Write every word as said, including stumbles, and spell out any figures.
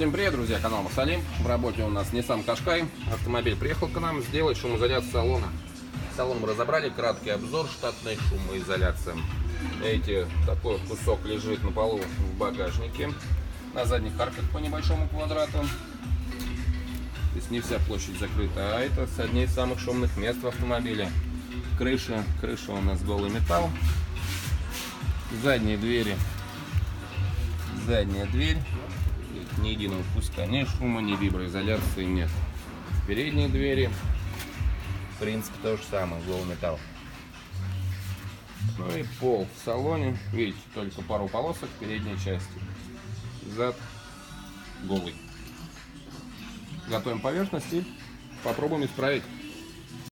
Всем привет, друзья, канал Масалим. В работе у нас Nissan Qashqai. Автомобиль приехал к нам сделать шумоизоляцию салона. Салон мы разобрали, краткий обзор, штатная шумоизоляция. Эти, такой кусок лежит на полу в багажнике. На задних арках по небольшому квадрату. То есть не вся площадь закрыта, а это одни из самых шумных мест в автомобиле. Крыша, крыша у нас голый металл. Задние двери. Задняя дверь. Ни единого куска, ни шума, ни виброизоляции нет. Передние двери, в принципе, то же самое, голый металл. Ну и пол в салоне, видите, только пару полосок в передней части. Зад голый. Готовим поверхность и попробуем исправить.